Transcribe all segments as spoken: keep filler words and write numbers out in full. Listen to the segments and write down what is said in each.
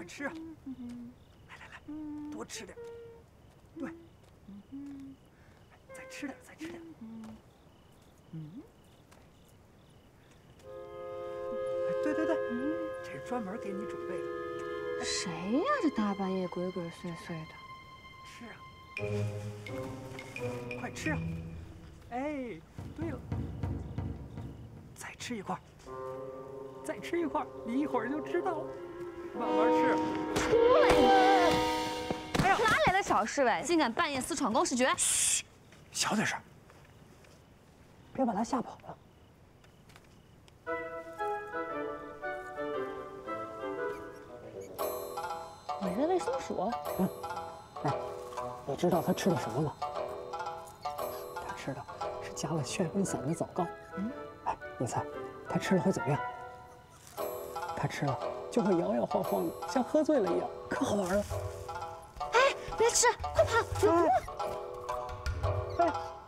快吃啊！来来来，多吃点。对，再吃点，再吃点。嗯。哎，对对对，这是专门给你准备的。 谁呀？这大半夜鬼鬼祟祟的。 吃啊！快吃啊！哎，对了，再吃一块，再吃一块，你一会儿就知道了。慢慢吃。 出来你！ 哎呀， 哪来的小侍卫，竟敢半夜私闯公事诀？ 嘘，小点声，别把他吓跑了。 你在喂松鼠？ 嗯。哎，你知道他吃的什么吗？他吃的是加了眩晕散的枣糕。嗯。哎，你猜，他吃了会怎么样？他吃了就会摇摇晃晃的，像喝醉了一样，可好玩了。 哎，别吃，快跑！有毒！ 哎，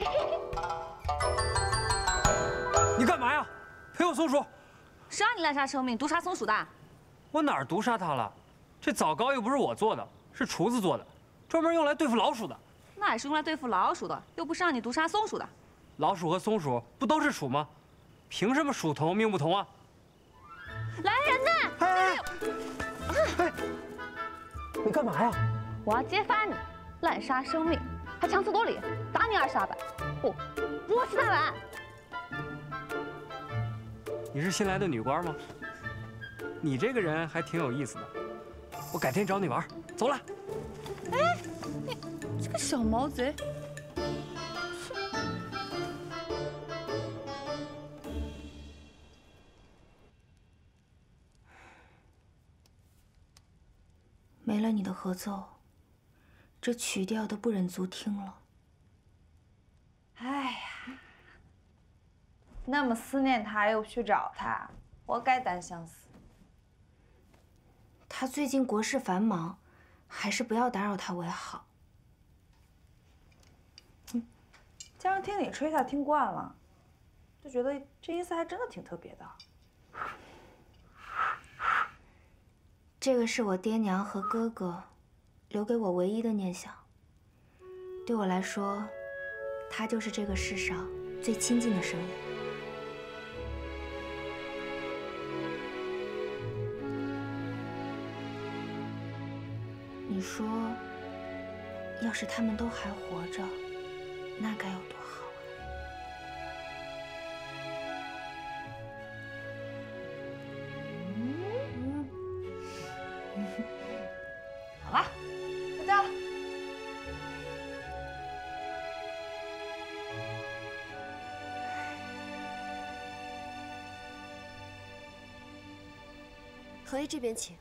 你干嘛呀？赔我松鼠！ 谁让你滥杀生命、毒杀松鼠的？ 我哪儿毒杀它了？这枣糕又不是我做的，是厨子做的，专门用来对付老鼠的。 那也是用来对付老鼠的，又不是让你毒杀松鼠的。 老鼠和松鼠不都是鼠吗？凭什么鼠同命不同啊？ 来人呐！ 哎哎，你干嘛呀？ 我要揭发你滥杀生命，还强词夺理，打你二十大板，不，五十大板。 你是新来的女官吗？你这个人还挺有意思的，我改天找你玩，走了。 哎，你这个小毛贼！ 没了你的合奏，这曲调都不忍足听了。 哎呀，那么思念他又不去找他，活该单相思。 他最近国事繁忙，还是不要打扰他为好。 嗯，加上听你吹他听惯了，就觉得这音色还真的挺特别的。 这个是我爹娘和哥哥留给我唯一的念想。对我来说，他就是这个世上最亲近的声音。你说，要是他们都还活着，那该有多好啊！ 好了，回家了。 何爷这边请。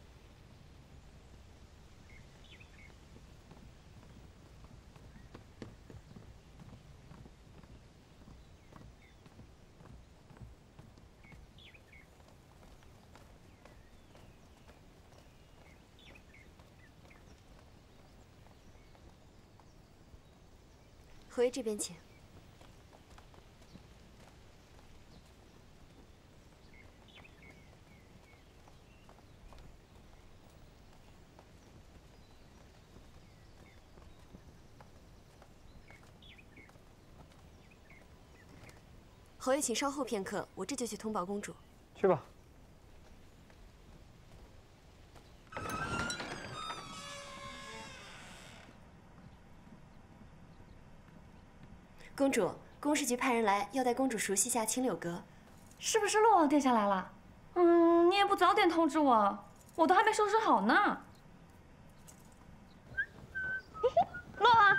何爷这边请。侯爷，请稍后片刻，我这就去通报公主。 去吧。 公主，公事局派人来，要带公主熟悉一下青柳阁。 是不是洛王殿下来了？嗯，你也不早点通知我，我都还没收拾好呢。洛王，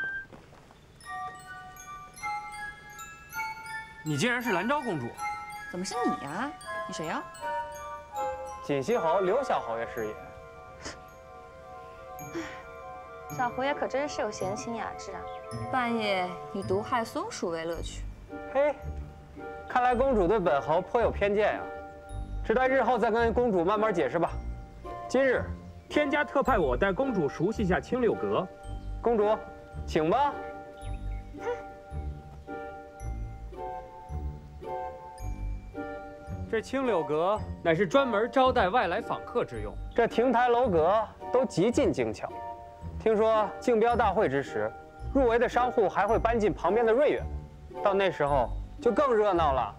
你竟然是兰昭公主？ 怎么是你呀？你谁呀？ 锦溪侯刘小侯爷是也。 小侯爷可真是有闲情雅致啊！半夜以毒害松鼠为乐趣。 嘿，看来公主对本侯颇有偏见呀，只待日后再跟公主慢慢解释吧。今日，天家特派我带公主熟悉一下青柳阁，公主，请吧。 这青柳阁乃是专门招待外来访客之用，这亭台楼阁都极尽精巧。听说竞标大会之时，入围的商户还会搬进旁边的瑞园，到那时候就更热闹了。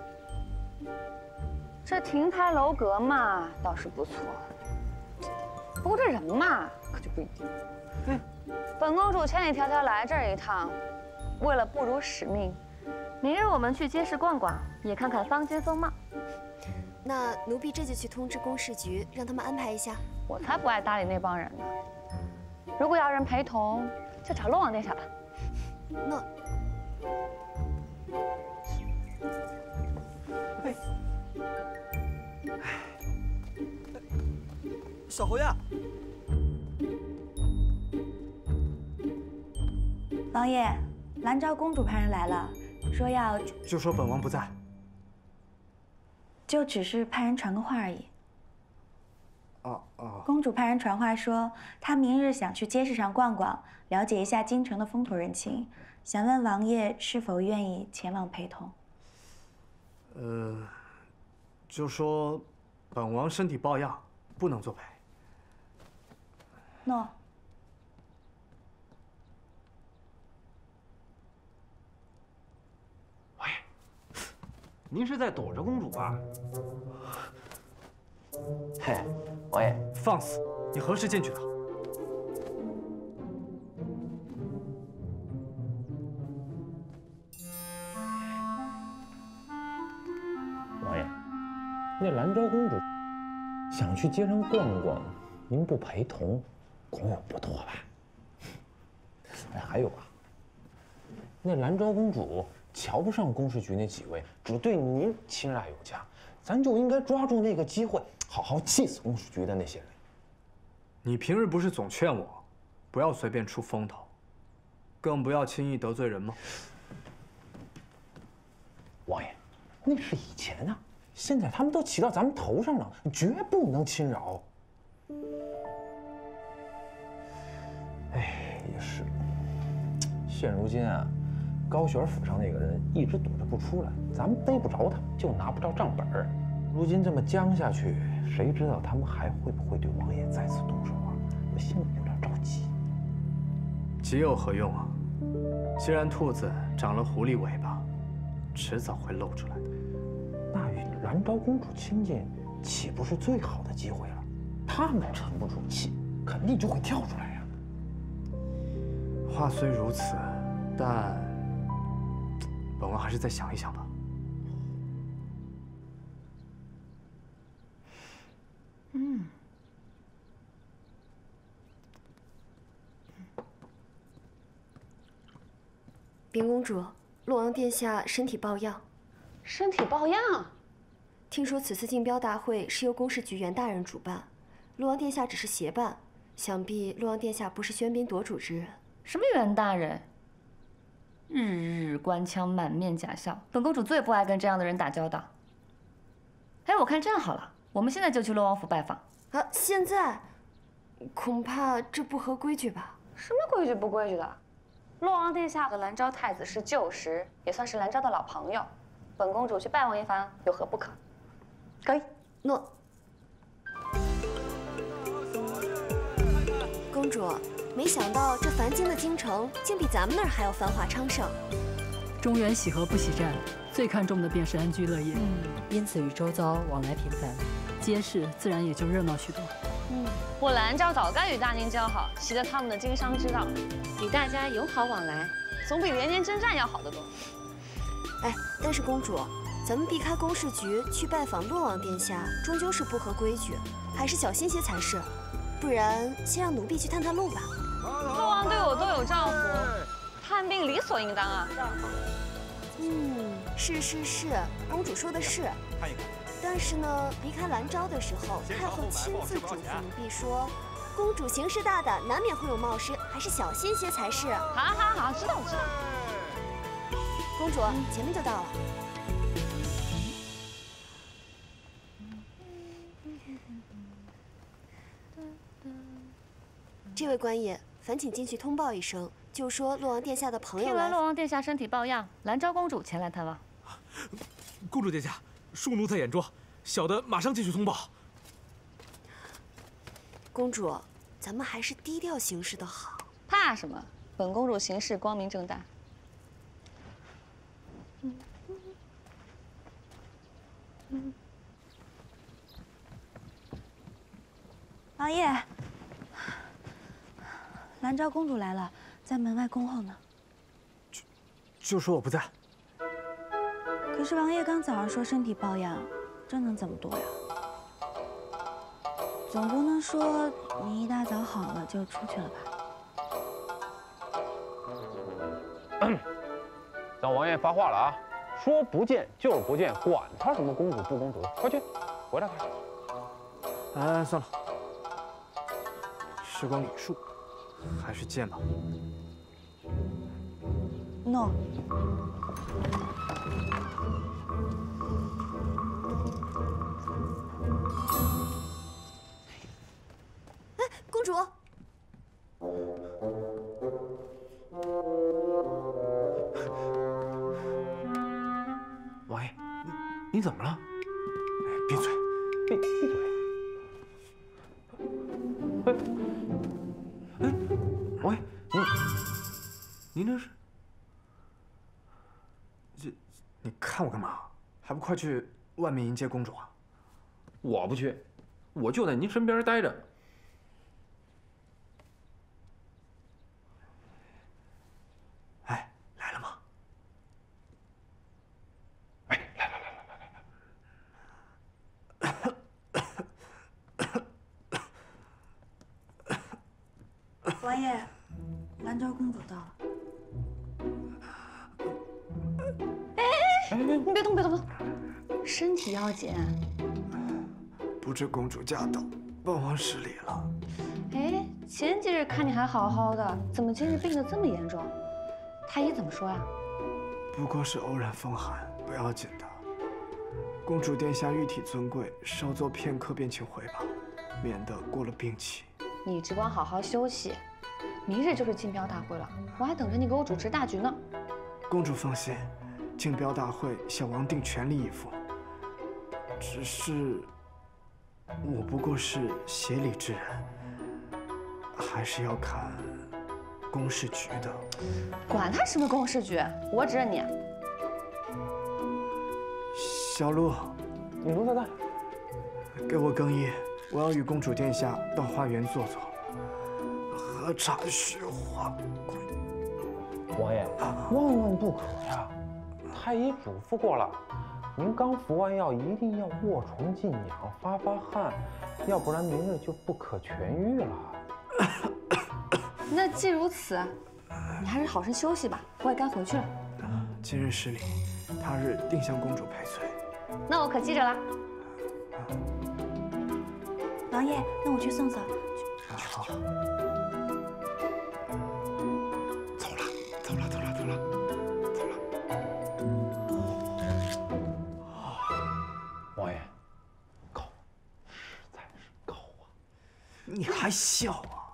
这亭台楼阁嘛，倒是不错，不过这人嘛，可就不一定。嗯，本公主千里迢迢来这儿一趟，为了不辱使命。 明日我们去街市逛逛，也看看坊间风貌。 那奴婢这就去通知公事局，让他们安排一下。 我才不爱搭理那帮人呢。如果要人陪同，就找洛王殿下吧。 那， 小侯呀， 王爷，兰昭公主派人来了。 说要就说本王不在， 就只是派人传个话而已。 哦哦。 公主派人传话说，她明日想去街市上逛逛，了解一下京城的风土人情，想问王爷是否愿意前往陪同。 呃，就说本王身体抱恙，不能作陪。 诺。 您是在躲着公主吧？嘿，王爷， 放肆！你何时进去的？ 王爷，那兰昭公主想去街上逛逛，您不陪同，恐有不妥吧？哎，还有啊，那兰昭公主。 瞧不上公事局那几位，只对您亲爱有加，咱就应该抓住那个机会，好好气死公事局的那些人。 你平日不是总劝我，不要随便出风头，更不要轻易得罪人吗？ 王爷，那是以前啊，现在他们都骑到咱们头上了，绝不能侵扰。哎，也是，现如今啊。 高玄府上那个人一直躲着不出来，咱们逮不着他，就拿不着账本儿。如今这么僵下去，谁知道他们还会不会对王爷再次动手啊？我心里有点着急。 急有何用啊？既然兔子长了狐狸尾巴，迟早会露出来的。 那与兰昭公主亲近，岂不是最好的机会了？他们沉不住气，肯定就会跳出来呀。 话虽如此，但…… 本王还是再想一想吧。 嗯。 禀公主，洛王殿下身体抱恙。 身体抱恙？ 听说此次竞标大会是由公事局袁大人主办，洛王殿下只是协办，想必洛王殿下不是喧宾夺主之人。 什么袁大人？ 日日官腔，满面假笑，本公主最不爱跟这样的人打交道。哎，我看这样好了，我们现在就去洛王府拜访。 啊，现在？恐怕这不合规矩吧？ 什么规矩不规矩的？洛王殿下和兰昭太子是旧识，也算是兰昭的老朋友。本公主去拜望一番，有何不可？可以。 诺。公主。 没想到这凡经的京城，竟比咱们那儿还要繁华昌盛。 中原喜和不喜战，最看重的便是安居乐业。 嗯，因此与周遭往来频繁， 街市自然也就热闹许多。 嗯，我兰昭早该与大宁交好，习得他们的经商之道，与大家友好往来，总比连年征战要好得多。 哎，但是公主，咱们避开公事局去拜访洛王殿下，终究是不合规矩，还是小心些才是。不然，先让奴婢去探探路吧。 洛王对我都有照拂，探病理所应当啊。 嗯，是是是，公主说的是。但是呢，离开兰昭的时候，太后亲自嘱咐奴婢说，公主行事大胆，难免会有冒失，还是小心些才是。 好，好，好，知道，知道。 公主，前面就到了。这位官爷。 烦请进去通报一声，就说洛王殿下的朋友来。 听闻洛王殿下身体抱恙，兰昭公主前来探望。 公主殿下， 恕奴才眼拙，小的马上继续通报。 公主，咱们还是低调行事的好。 怕什么？本公主行事光明正大。嗯嗯。王爷，兰昭公主来了，在门外恭候呢。 就就说我不在。 可是王爷刚早上说身体抱恙，这能怎么躲呀？总不能说你一大早好了就出去了吧？ 等王爷发话了啊！说不见就是不见，管他什么公主不公主，快去，回来快！ 哎，算了，时光礼数，还是见吧。 no。 哎，公主。 王爷，你你怎么了？ 闭嘴！ 闭闭嘴！哎哎，王爷，您您这是？ 这，你看我干嘛？还不快去外面迎接公主啊！ 我不去，我就在您身边待着。 哎，来了吗？ 哎，来来来来来来。王爷，兰昭公主到了。 哎，你别动，别动，别动，身体要紧。 不知公主驾到，本王失礼了。 哎，前几日看你还好好的，怎么今日病得这么严重？太医怎么说呀？ 不过是偶然风寒，不要紧的。公主殿下玉体尊贵，稍坐片刻便请回吧，免得过了病期。 你只管好好休息，明日就是竞标大会了，我还等着你给我主持大局呢。 公主放心。 竞标大会，小王定全力以赴。只是，我不过是协理之人，还是要看公事局的。 管他什么公事局，我只认你。 小鹿， 你奴才在， 给我更衣，我要与公主殿下到花园坐坐，喝茶叙话。 王爷，万万不可呀！ 太医嘱咐过了，您刚服完药，一定要卧床静养，发发汗，要不然明日就不可痊愈了。 那既如此，你还是好生休息吧，我也该回去了。 今日失礼，他日定向公主赔罪。 那我可记着了。 王爷，那我去送送。 好。走了，走了，走了，走了。 王爷，高，实在是高啊！ 你还笑啊？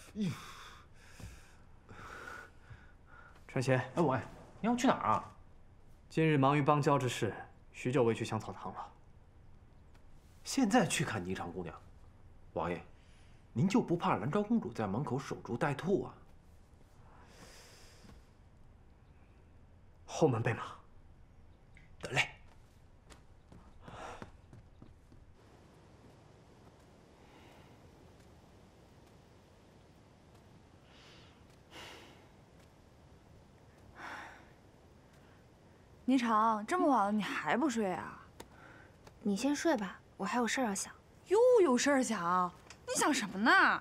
传贤， 哎，王爷，你要去哪儿啊？ 今日忙于邦交之事，许久未去香草堂了。 现在去看霓裳姑娘，王爷，您就不怕兰昭公主在门口守株待兔啊？ 后门备马。 得嘞。 霓裳，这么晚了你还不睡啊？ 你先睡吧，我还有事儿要想。 又有事儿想？你想什么呢？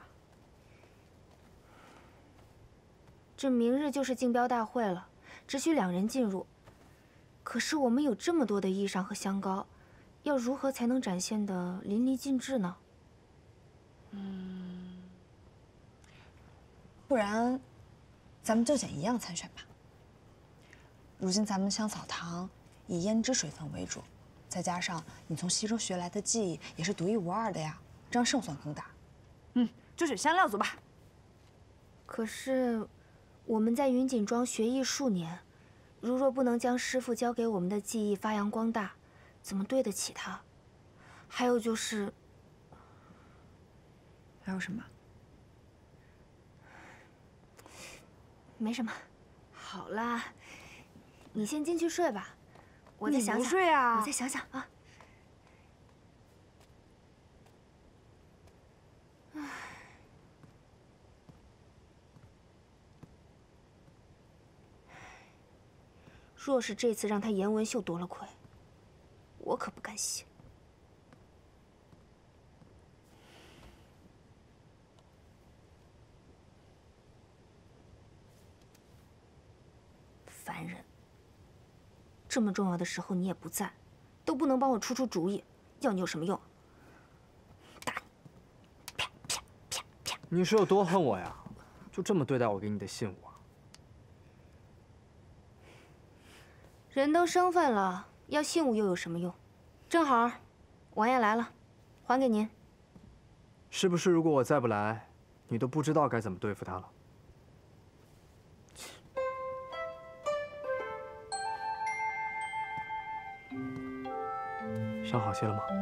这明日就是竞标大会了，只许两人进入。可是我们有这么多的衣裳和香膏，要如何才能展现得淋漓尽致呢？ 嗯，不然，咱们就选一样参选吧。 如今咱们香草堂以胭脂水分为主，再加上你从西周学来的技艺也是独一无二的呀，这样胜算更大。嗯，就选香料组吧。 可是我们在云锦庄学艺数年，如若不能将师傅教给我们的技艺发扬光大， 怎么对得起他？还有就是， 还有什么？ 没什么。好啦，你先进去睡吧，我再想想。 你不睡啊？ 我再想想啊。唉。 若是这次让他颜文秀夺了魁，我可不甘心。烦人！这么重要的时候你也不在，都不能帮我出出主意，要你有什么用？打你！啪啪啪啪！ 你是有多恨我呀？就这么对待我给你的信物啊？ 人都生分了，要信物又有什么用？正好，王爷来了，还给您。 是不是如果我再不来，你都不知道该怎么对付他了？伤好些了吗？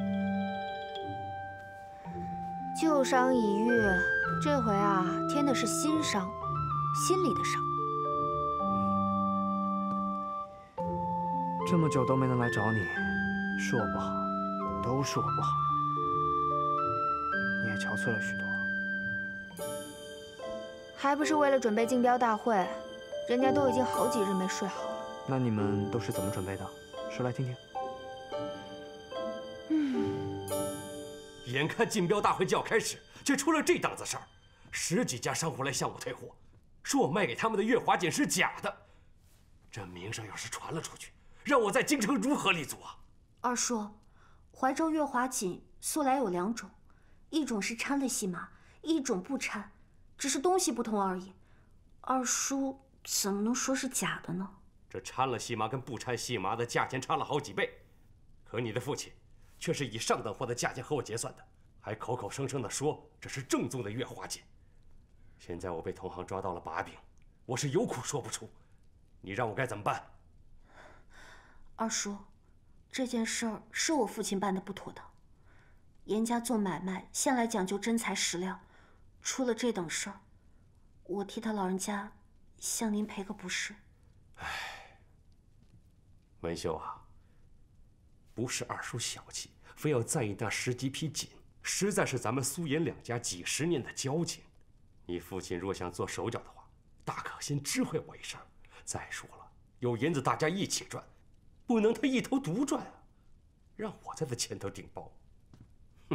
旧伤已愈，这回啊，添的是新伤，心里的伤。 这么久都没能来找你，是我不好，都是我不好。你也憔悴了许多， 还不是为了准备竞标大会，人家都已经好几日没睡好了。 那你们都是怎么准备的？说来听听。 嗯， 眼看竞标大会就要开始，却出了这档子事儿，十几家商户来向我退货，说我卖给他们的月华锦是假的，这名声要是传了出去。 让我在京城如何立足啊？ 二叔，怀州月华锦素来有两种，一种是掺了戏麻，一种不掺，只是东西不同而已。二叔怎么能说是假的呢？ 这掺了戏麻跟不掺戏麻的价钱差了好几倍，可你的父亲却是以上等货的价钱和我结算的，还口口声声地说这是正宗的月华锦。现在我被同行抓到了把柄，我是有苦说不出，你让我该怎么办？ 二叔，这件事儿是我父亲办的不妥当。严家做买卖向来讲究真材实料，出了这等事儿，我替他老人家向您赔个不是。 唉，文秀啊，不是二叔小气，非要在意那十几匹锦，实在是咱们苏严两家几十年的交情。你父亲若想做手脚的话，大可先知会我一声。再说了，有银子大家一起赚。 不能他一头独赚啊，让我在他前头顶包。哼！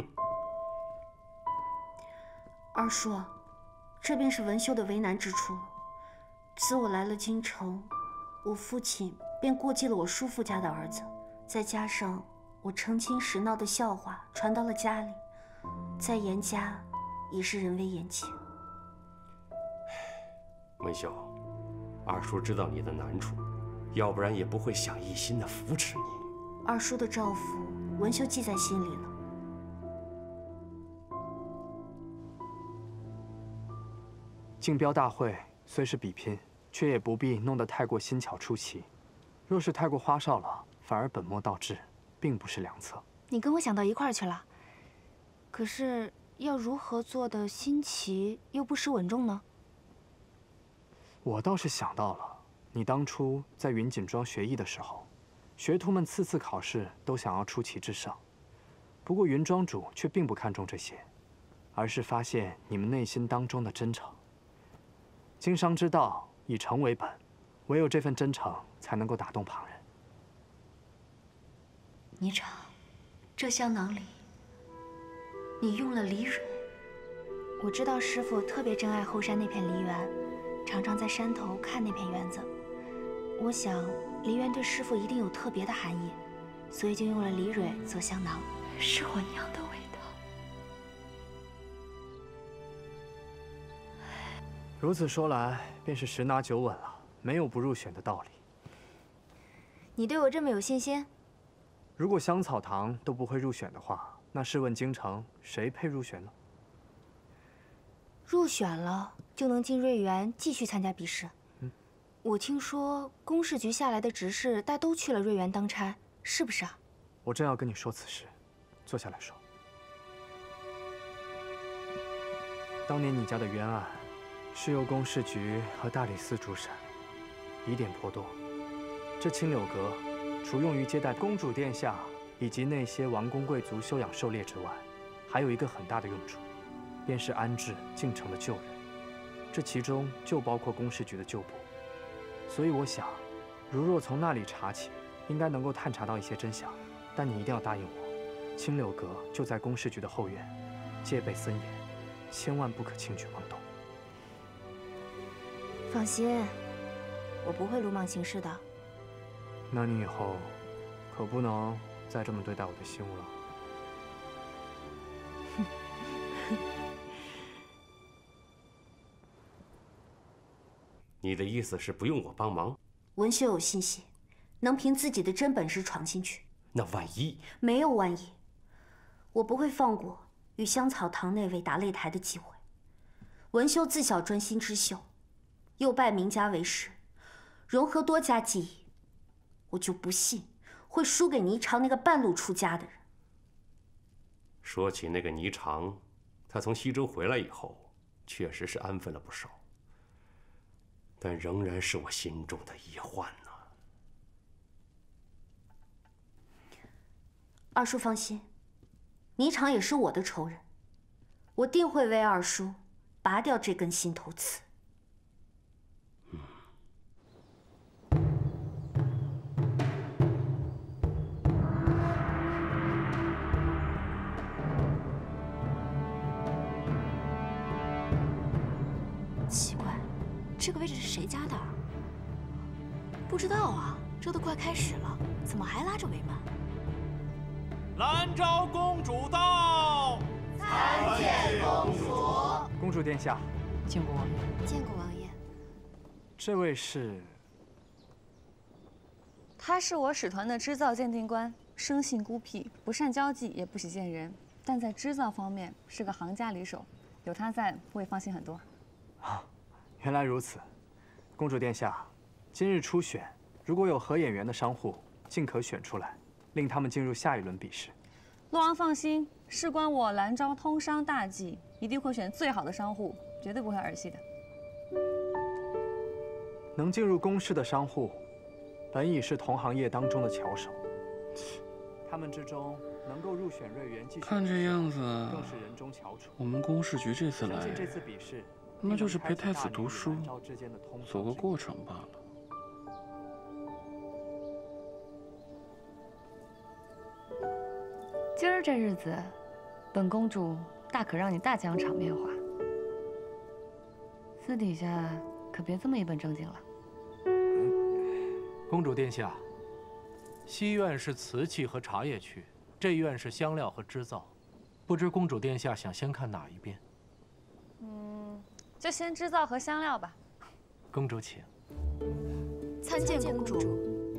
二叔，这便是文秀的为难之处。自我来了京城，我父亲便过继了我叔父家的儿子，再加上我成亲时闹的笑话传到了家里，在严家已是人微言轻。 文秀，二叔知道你的难处。 要不然也不会想一心的扶持你。 二叔的照拂，文秀记在心里了。 竞标大会虽是比拼，却也不必弄得太过新巧出奇。若是太过花哨了，反而本末倒置，并不是良策。 你跟我想到一块儿去了。可是要如何做的新奇又不失稳重呢？ 我倒是想到了。 你当初在云锦庄学艺的时候，学徒们次次考试都想要出奇制胜，不过云庄主却并不看重这些，而是发现你们内心当中的真诚。经商之道以诚为本，唯有这份真诚才能够打动旁人。 霓裳，这香囊里，你用了梨蕊。 我知道师傅特别珍爱后山那片梨园，常常在山头看那片园子。 我想，梨园对师傅一定有特别的含义，所以就用了梨蕊做香囊， 是我娘的味道。 如此说来，便是十拿九稳了，没有不入选的道理。 你对我这么有信心？ 如果香草堂都不会入选的话，那试问京城谁配入选呢？ 入选了就能进瑞园继续参加比试。 我听说公事局下来的执事大都去了瑞园当差，是不是啊？ 我正要跟你说此事，坐下来说。当年你家的冤案，是由宫事局和大理寺主审，疑点颇多。这青柳阁，除用于接待公主殿下以及那些王公贵族休养狩猎之外，还有一个很大的用处，便是安置进城的旧人。这其中就包括公事局的旧部。所以我想，如若从那里查起，应该能够探查到一些真相。但你一定要答应我，青柳阁就在公事局的后院，戒备森严，千万不可轻举妄动。 放心，我不会鲁莽行事的。 那你以后可不能再这么对待我的信物了。 你的意思是不用我帮忙？ 文修有信心，能凭自己的真本事闯进去。 那万一？ 没有万一，我不会放过与香草堂那位打擂台的机会。文修自小专心织绣，又拜名家为师，融合多家技艺，我就不信会输给霓裳那个半路出家的人。 说起那个霓裳，他从西周回来以后，确实是安分了不少，但仍然是我心中的疑患呢。 二叔放心，霓裳也是我的仇人，我定会为二叔拔掉这根心头刺。 奇怪，这个位置是谁家的？不知道啊，这都快开始了，怎么还拉着尾巴？ 兰昭公主到， 参见公主。 公主殿下， 见过王爷。 见过王爷。 这位是？ 他是我使团的织造鉴定官，生性孤僻，不善交际，也不喜见人，但在织造方面是个行家里手，有他在，我也放心很多。 啊，原来如此。公主殿下，今日初选，如果有合眼缘的商户，尽可选出来，令他们进入下一轮比试。 洛王放心，事关我兰昭通商大计，一定会选最好的商户，绝对不会儿戏的。 能进入宫室的商户，本已是同行业当中的巧手。他们之中能够入选瑞园继续， 看这样子， 更是人中翘楚。 我们宫事局这次来， 相信这次比试， 那就是陪太子读书，走个过场罢了。 今儿这日子，本公主大可让你大讲场面话，私底下可别这么一本正经了。 公主殿下，西院是瓷器和茶叶区，这院是香料和织造，不知公主殿下想先看哪一边？ 嗯，就先织造和香料吧。 公主请。 参见公主。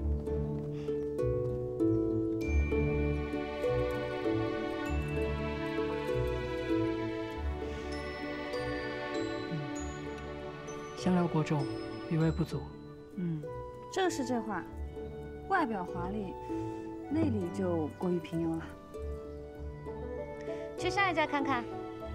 香料过重，余味不足。 嗯，正是这话，外表华丽，内里就过于平庸了。去下一家看看。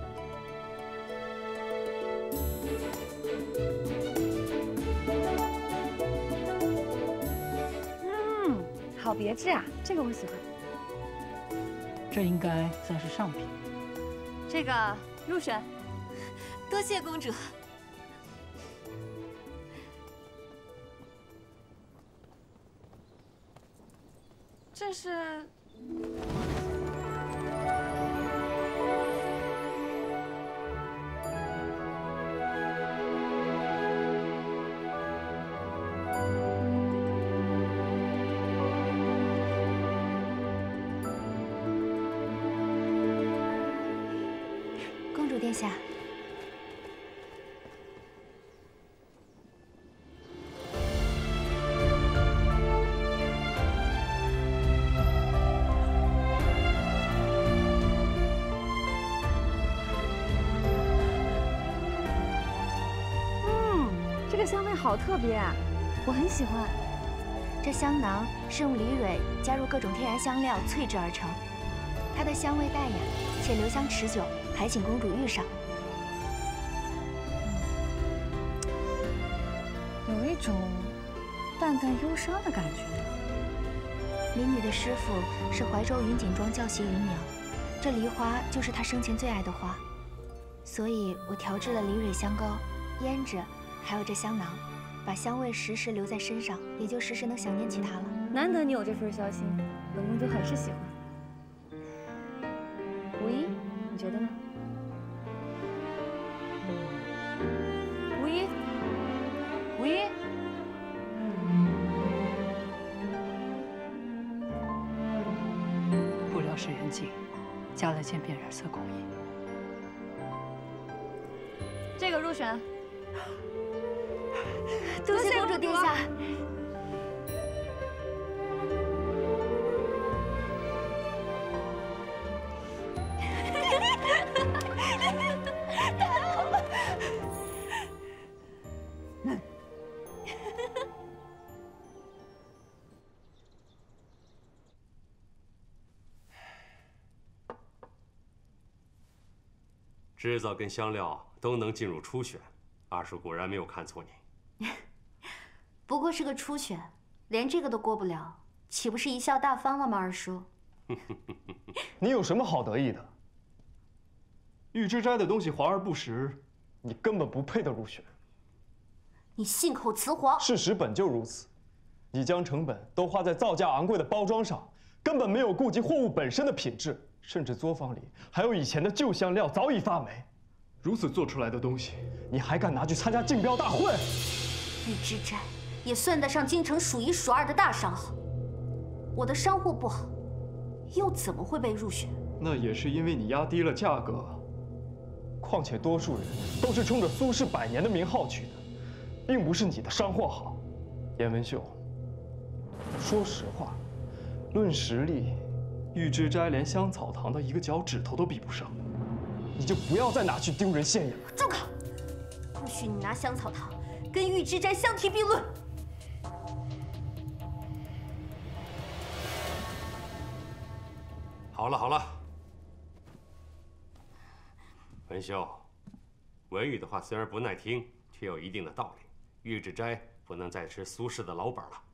嗯，好别致啊，这个我喜欢。 这应该算是上品。 这个入选。 多谢公主。 这是。 公主殿下。 这个香味好特别啊，我很喜欢。 这香囊是用梨蕊加入各种天然香料萃制而成，它的香味淡雅且留香持久，还请公主御赏。 有一种淡淡忧伤的感觉。 林女的师傅是怀州云锦庄教习芸娘，这梨花就是她生前最爱的花，所以我调制了梨蕊香膏、胭脂，还有这香囊，把香味时时留在身上，也就时时能想念起她了。 难得你有这份孝心，本宫就很是喜欢。无一，你觉得呢？无一，无一。 不料是人境，加了件变染色工艺。 这个入选。 多谢公主殿下。太好了！ 制造跟香料都能进入初选，二叔果然没有看错你。 不过是个初选，连这个都过不了，岂不是贻笑大方了吗？二叔， 你有什么好得意的？玉之斋的东西华而不实，你根本不配得入选。 你信口雌黄。 事实本就如此，你将成本都花在造价昂贵的包装上，根本没有顾及货物本身的品质，甚至作坊里还有以前的旧香料早已发霉。如此做出来的东西，你还敢拿去参加竞标大会？ 玉之斋也算得上京城数一数二的大商行，我的商货不好，又怎么会被入选？ 那也是因为你压低了价格。况且多数人都是冲着苏氏百年的名号去的，并不是你的商货好。严文秀，说实话，论实力，玉之斋连香草堂的一个脚趾头都比不上，你就不要再拿去丢人现眼了。 住口！不许你拿香草堂跟玉之斋相提并论。 好了好了，文秀，文宇的话虽然不耐听，却有一定的道理。玉之斋不能再吃苏氏的老本了。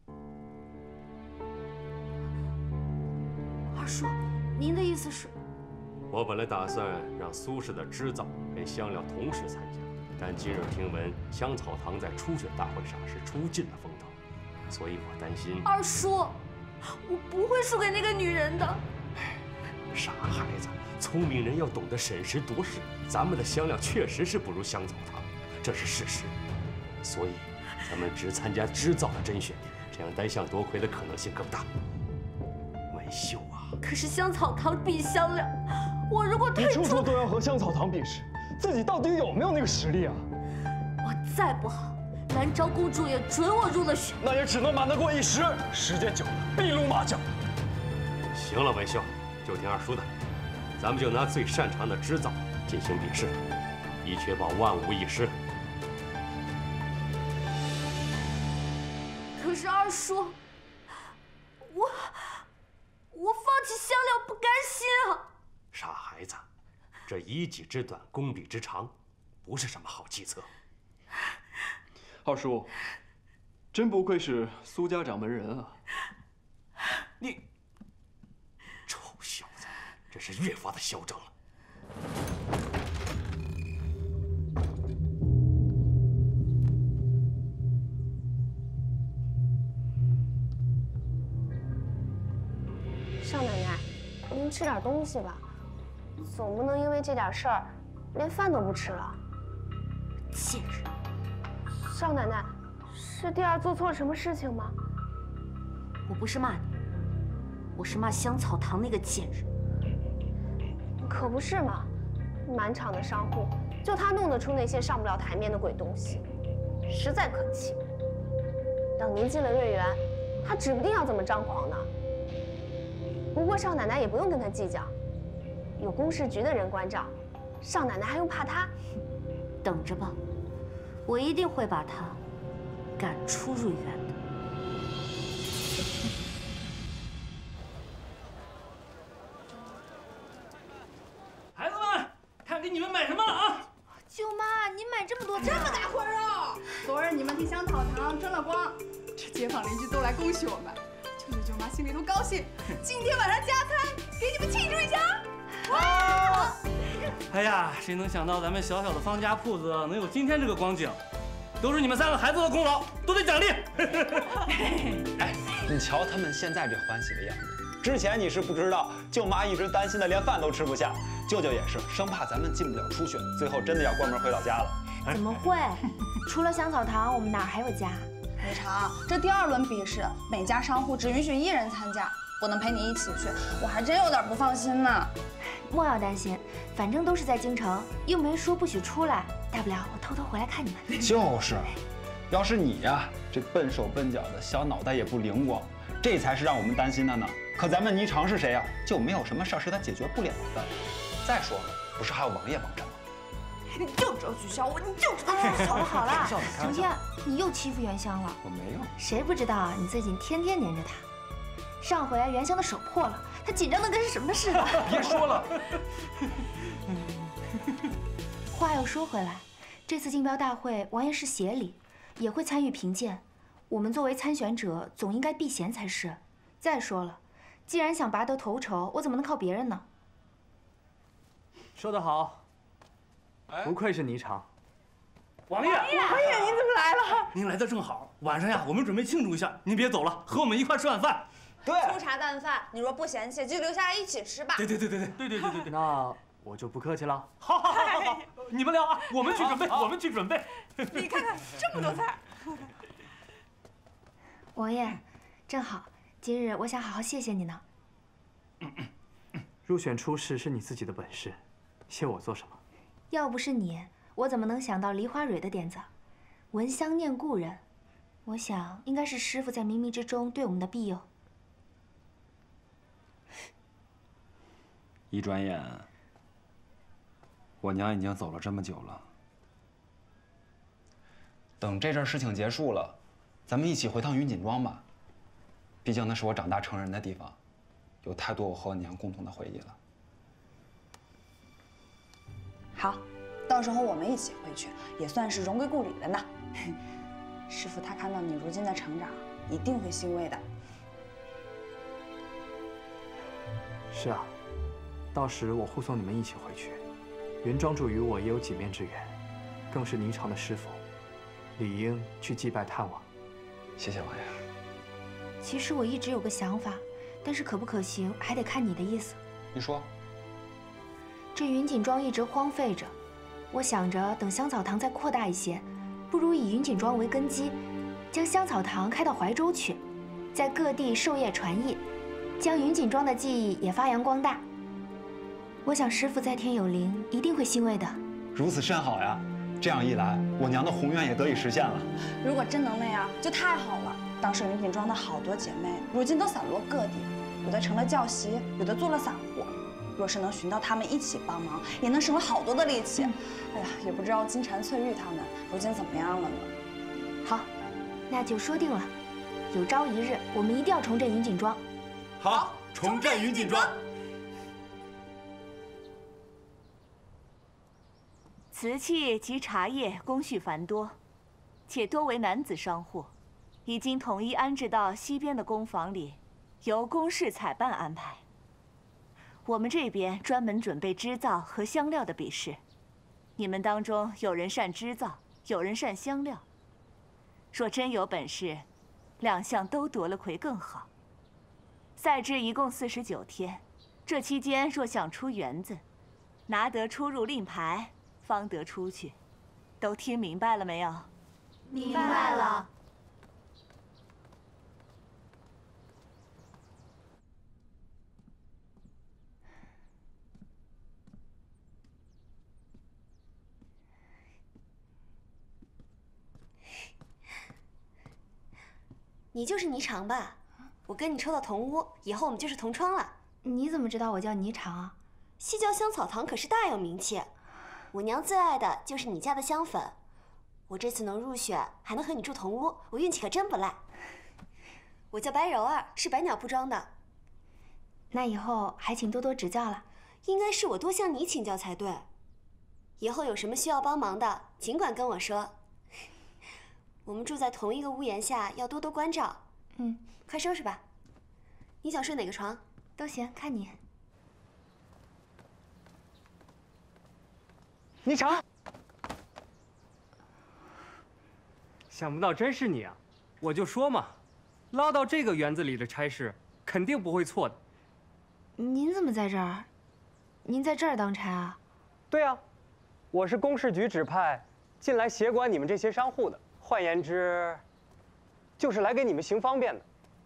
二叔，您的意思是？ 我本来打算让苏氏的织造跟香料同时参加，但今日听闻香草堂在初选大会上是出尽了风头，所以我担心。 二叔，我不会输给那个女人的。 傻孩子，聪明人要懂得审时度势。咱们的香料确实是不如香草堂，这是事实。所以，咱们只参加织造的甄选，这样单项夺魁的可能性更大。文秀啊！ 可是香草堂比香料，我如果退出， 你处处都要和香草堂比试，自己到底有没有那个实力啊？ 我再不好，兰昭公主也准我入了选。 那也只能瞒得过一时，时间久了筚路马脚。 行了，文秀，就听二叔的，咱们就拿最擅长的织造进行比试，以确保万无一失。 可是二叔，我我放弃香料不甘心啊！ 傻孩子，这以己之短，攻彼之长，不是什么好计策。 二叔，真不愧是苏家掌门人啊！ 你臭小子，真是越发的嚣张了。 少奶奶，您吃点东西吧，总不能因为这点事儿连饭都不吃了。 贱人！ 少奶奶，是弟儿做错了什么事情吗？ 我不是骂你，我是骂香草堂那个贱人。 可不是嘛，满场的商户，就他弄得出那些上不了台面的鬼东西，实在可气。等您进了瑞园，他指不定要怎么张狂呢。不过少奶奶也不用跟他计较，有公事局的人关照，少奶奶还用怕他？ 等着吧，我一定会把他赶出瑞园的。 给你们买什么了啊？ 舅妈，你买这么多这么大块肉，昨儿你们替香草堂争了光，这街坊邻居都来恭喜我们，舅舅舅妈心里都高兴。今天晚上加餐，给你们庆祝一下。哇！ 哎呀，谁能想到咱们小小的方家铺子能有今天这个光景？都是你们三个孩子的功劳，都得奖励。 哎，你瞧他们现在这欢喜的样子。之前你是不知道，舅妈一直担心的连饭都吃不下，舅舅也是生怕咱们进不了初选，最后真的要关门回老家了。 怎么会？除了香草堂，我们哪还有家？ 李长，这第二轮比试，每家商户只允许一人参加，不能陪你一起去，我还真有点不放心呢。 莫要担心，反正都是在京城，又没说不许出来，大不了我偷偷回来看你们。 就是，要是你呀，这笨手笨脚的小脑袋也不灵光，这才是让我们担心的呢。可咱们霓裳是谁呀？就没有什么事儿是他解决不了的。再说了，不是还有王爷帮着吗？ 你就知道取消我，你就知道。 好了好了，程天，你又欺负元香了。 我没有。谁不知道你最近天天黏着他？上回元香的手破了，他紧张的跟什么似的。 别说了。 话又说回来，这次竞标大会，王爷是协理，也会参与评鉴。我们作为参选者，总应该避嫌才是。再说了，既然想拔得头筹，我怎么能靠别人呢？ 说得好，不愧是霓裳。 王爷， 王爷，您怎么来了？ 您来的正好，晚上呀，我们准备庆祝一下，您别走了，和我们一块吃晚饭。 对，粗茶淡饭，你若不嫌弃，就留下来一起吃吧。 对对对对对对对对对对。那我就不客气了。 好，好，好，好，好，你们聊啊，我们去准备，我们去准备。 你看看这么多菜。 王爷，正好，今日我想好好谢谢你呢。 入选初试是你自己的本事，谢我做什么？ 要不是你，我怎么能想到梨花蕊的点子？闻香念故人，我想应该是师傅在冥冥之中对我们的庇佑。 一转眼，我娘已经走了这么久了。等这阵事情结束了，咱们一起回趟云锦庄吧。毕竟那是我长大成人的地方，有太多我和我娘共同的回忆了。 好，到时候我们一起回去，也算是荣归故里了呢。师傅他看到你如今的成长，一定会欣慰的。 是啊。到时我护送你们一起回去。云庄主与我也有几面之缘，更是霓裳的师傅，理应去祭拜探望。 谢谢王爷。 其实我一直有个想法，但是可不可行还得看你的意思。 你说。 这云锦庄一直荒废着，我想着等香草堂再扩大一些，不如以云锦庄为根基，将香草堂开到怀州去，在各地授业传艺，将云锦庄的技艺也发扬光大。我想师傅在天有灵，一定会欣慰的。 如此甚好呀！这样一来，我娘的宏愿也得以实现了。 如果真能那样，就太好了。当时云锦庄的好多姐妹，如今都散落各地，有的成了教习，有的做了散户。若是能寻到他们一起帮忙，也能省了好多的力气。嗯、哎呀，也不知道金蝉翠玉他们如今怎么样了呢？ 好，那就说定了。有朝一日，我们一定要重振云锦庄。 好，重振云锦庄。 瓷器及茶叶工序繁多，且多为男子商户，已经统一安置到西边的工坊里，由工事采办安排。我们这边专门准备织造和香料的比试，你们当中有人善织造，有人善香料。若真有本事，两项都夺了魁更好。赛制一共四十九天，这期间若想出园子，拿得出入令牌，方得出去。都听明白了没有？ 明白了。 你就是霓裳吧？我跟你抽到同屋，以后我们就是同窗了。 你怎么知道我叫霓裳啊？ 西郊香草堂可是大有名气，我娘最爱的就是你家的香粉。我这次能入选，还能和你住同屋，我运气可真不赖。我叫白柔儿，是百鸟铺庄的。 那以后还请多多指教了。 应该是我多向你请教才对。 以后有什么需要帮忙的，尽管跟我说。我们住在同一个屋檐下，要多多关照。嗯，快收拾吧。你想睡哪个床？ 都行，看你。 霓裳，想不到真是你啊！我就说嘛，捞到这个园子里的差事，肯定不会错的。 您怎么在这儿？您在这儿当差啊？ 对啊，我是公事局指派进来协管你们这些商户的。换言之，就是来给你们行方便的。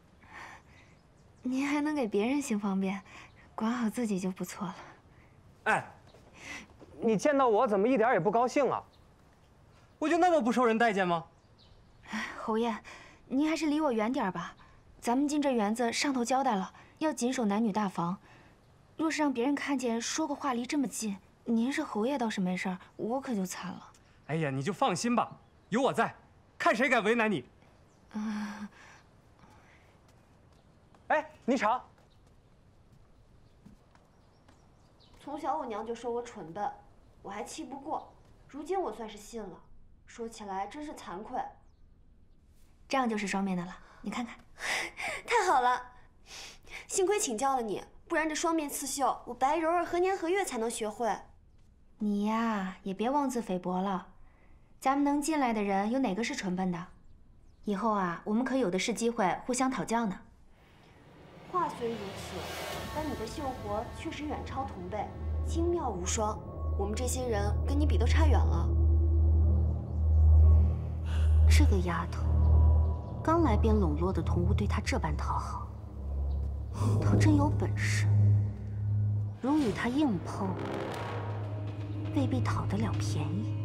您还能给别人行方便，管好自己就不错了。 哎，你见到我怎么一点也不高兴啊？我就那么不受人待见吗？ 侯爷，您还是离我远点吧。咱们进这园子，上头交代了，要谨守男女大防。若是让别人看见，说个话离这么近，您是侯爷倒是没事儿，我可就惨了。 哎呀，你就放心吧，有我在，看谁敢为难你。 嗯。 哎，霓裳。 从小我娘就说我蠢笨，我还气不过，如今我算是信了。说起来真是惭愧。 这样就是双面的了，你看看。 太好了，幸亏请教了你，不然这双面刺绣我白揉揉何年何月才能学会。 你呀，也别妄自菲薄了。咱们能进来的人有哪个是蠢笨的？以后啊，我们可有的是机会互相讨教呢。 话虽如此，但你的绣活确实远超同辈，精妙无双。我们这些人跟你比都差远了。 这个丫头，刚来便笼络的同屋对她这般讨好，她真有本事。如与她硬碰，未必讨得了便宜。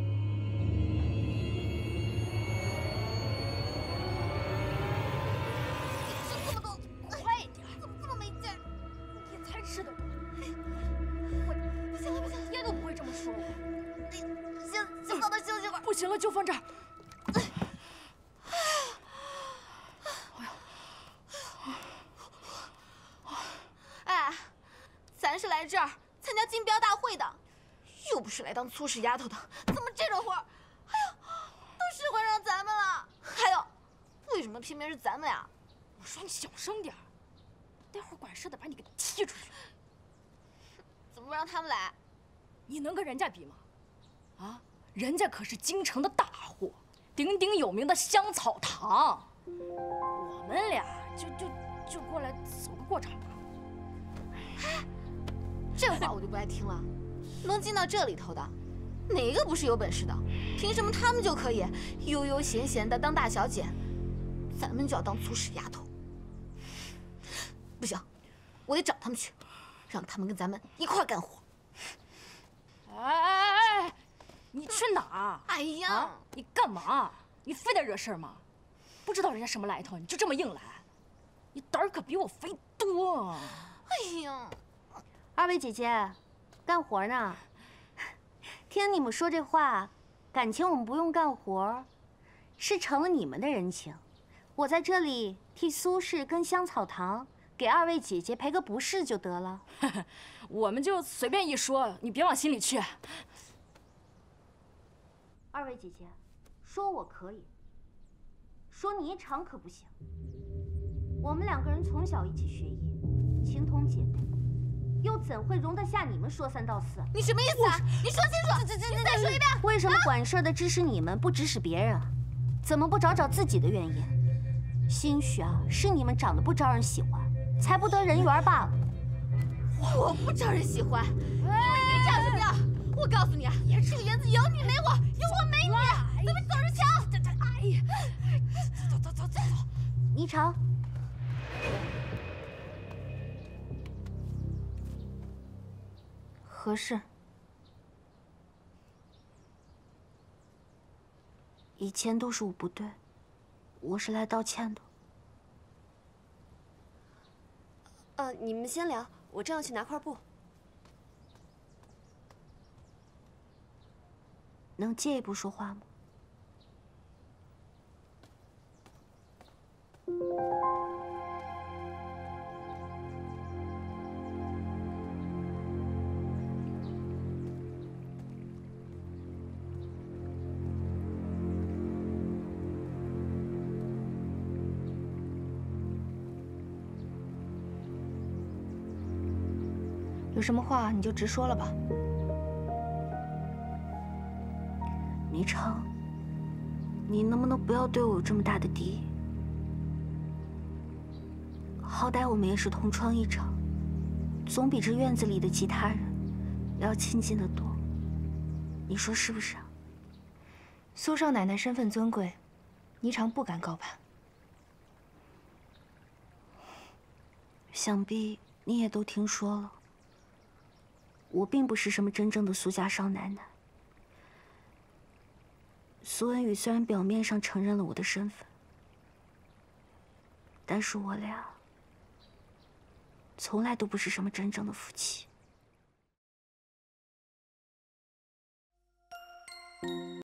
不行了，就放这儿。 哎，咱是来这儿参加竞标大会的，又不是来当粗使丫头的，怎么这种活儿，哎呀，都使唤上咱们了？还有，为什么偏偏是咱们呀？我说你小声点儿，待会儿管事的把你给踢出去。怎么不让他们来？你能跟人家比吗？啊？人家可是京城的大户，鼎鼎有名的香草堂，我们俩就就就过来走个过场吧。哎，这话我就不爱听了。能进到这里头的，哪个不是有本事的？凭什么他们就可以悠悠闲闲的当大小姐，咱们就要当粗使丫头？不行，我得找他们去，让他们跟咱们一块干活。哎哎哎！你去哪儿？哎呀、啊，你干嘛？你非得惹事儿吗？不知道人家什么来头，你就这么硬来？你胆儿可比我肥多。哎呀， 二位姐姐，干活呢。听你们说这话，感情我们不用干活，是成了你们的人情。我在这里替苏氏跟香草堂给二位姐姐赔个不是就得了。 我们就随便一说，你别往心里去。 二位姐姐，说我可以，说霓裳可不行。我们两个人从小一起学艺，情同姐妹，又怎会容得下你们说三道四？ 你什么意思啊？你说清楚！这这这，你再说一遍。 为什么管事的指使你们，不指使别人啊？怎么不找找自己的原因？兴许啊，是你们长得不招人喜欢，才不得人缘罢了。 我不招人喜欢，你长什么样？我告诉你啊，这个园子有你没我，有我没你，咱们走着瞧。这这，哎呀，走走走走走。 霓裳， 何事？ 以前都是我不对，我是来道歉的。 呃，你们先聊，我正要去拿块布。 能借一步说话吗？ 有什么话你就直说了吧。 霓裳，你能不能不要对我有这么大的敌意？好歹我们也是同窗一场，总比这院子里的其他人要亲近得多。你说是不是啊？ 苏少奶奶身份尊贵，霓裳不敢高攀。 想必你也都听说了，我并不是什么真正的苏家少奶奶。苏文宇虽然表面上承认了我的身份，但是我俩从来都不是什么真正的夫妻。